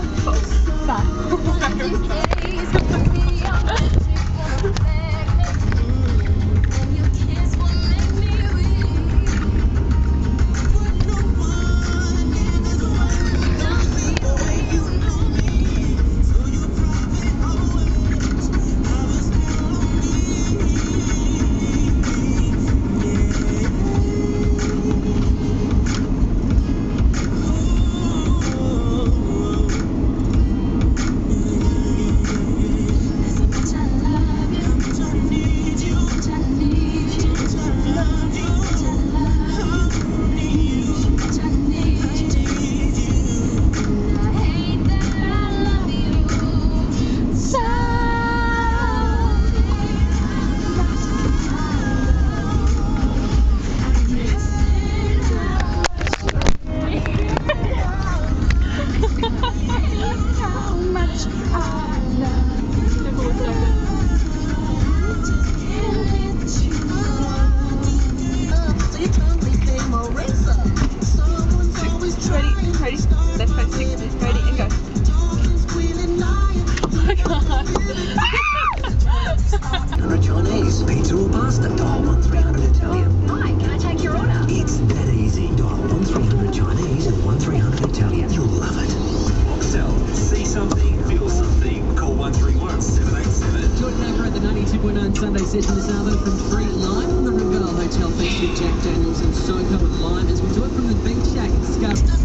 Chinese, pizza or pasta, dial 1300 Italian. Hi, can I take your order? It's that easy. Dial 1300 Chinese and 1300 Italian. You'll love it. Voxel, see something, feel something. Call 131 787. Jordan over at the 92.9 Sunday session this hour from 3 live from the Rivervale Hotel thanks to Jack Daniels and Soco with Lime as we do it from the Big Shack in Scarborough.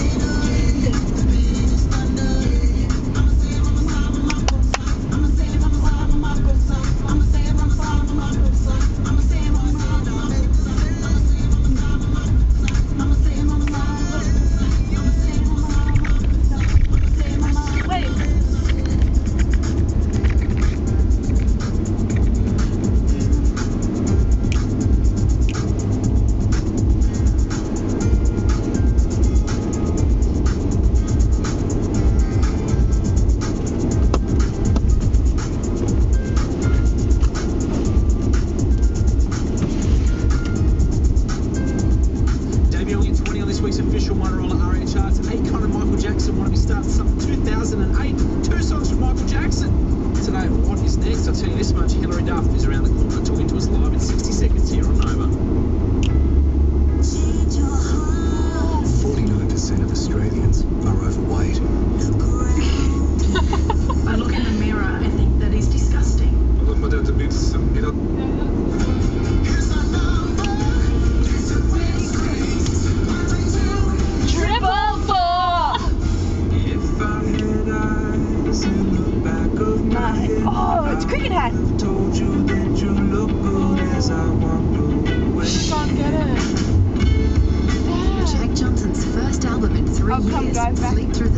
I'll tell you this much, Hilary Duff is around the corner talking to us live in 60 seconds here on Nova. 49% of Australians are overweight. I look in the mirror, I think that is disgusting. Triple four! Oh, it's a cricket hat. Can't get it. Jack Johnson's first album in 3 years, Guys, back. Sleep Through the